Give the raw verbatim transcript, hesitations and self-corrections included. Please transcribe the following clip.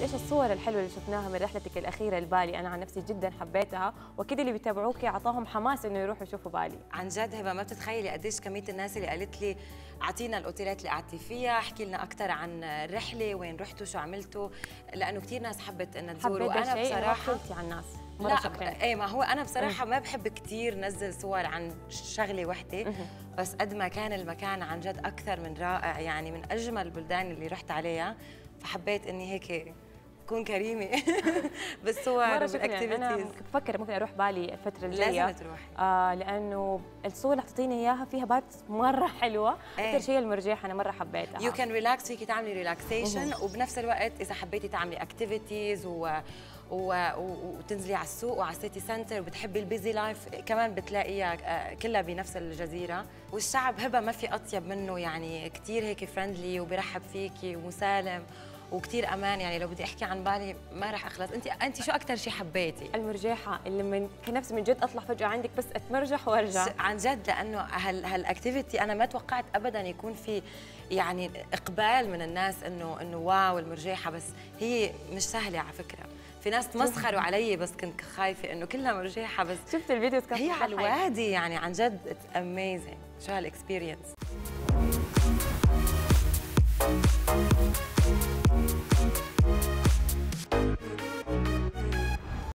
ايش الصور الحلوه اللي شفناها من رحلتك الاخيره لبالي؟ انا عن نفسي جدا حبيتها، واكيد اللي بيتابعوك اعطاهم حماس انه يروحوا يشوفوا بالي. عن جد هبه ما بتتخيلي قديش كميه الناس اللي قالت لي اعطينا الاوتيلات اللي قعدتي فيها، احكي لنا اكثر عن الرحله، وين رحتوا، شو عملتوا، لانه كثير ناس حبت انها تزور. وانا بصراحه قلتي على الناس مرة شكرا. ايه ما هو انا بصراحه ما بحب كثير نزل صور عن شغله وحده، بس قد ما كان المكان عن جد اكثر من رائع، يعني من اجمل البلدان اللي رحت عليها، فحبيت اني هيك كون كريمه بالصور والاكتيفيتيز. انا بفكر ممكن اروح بالي الفتره الجايه. لازم تروحي. آه لانه الصور اللي حطيتيني اياها فيها بات مره حلوه. اكثر شيء المرجيحه انا مره حبيتها. يو كان ريلاكس، فيكي تعملي ريلاكسيشن، وبنفس الوقت اذا حبيتي تعملي اكتيفيتيز و و... وتنزلي على السوق وعلى السيتي سنتر، وبتحبي البيزي لايف كمان بتلاقيها كلها بنفس الجزيره. والشعب هبه ما في اطيب منه، يعني كثير هيك فريندلي وبيرحب فيكي ومسالم وكثير امان. يعني لو بدي احكي عن بالي ما راح اخلص. انت انت شو اكثر شيء حبيتي؟ المرجيحه اللي من كنفسي من جد اطلع فجاه عندك بس اتمرجح وارجع. عن جد لانه هال هالاكتيفيتي انا ما توقعت ابدا يكون في يعني اقبال من الناس انه انه واو المرجيحه، بس هي مش سهله على فكره. في ناس تمسخروا علي بس كنت خايفه انه كلها مرجيحه، بس شفت الفيديو كانت هي على الوادي. يعني عن جد اتس اميزنج شو هالاكسبيرينس.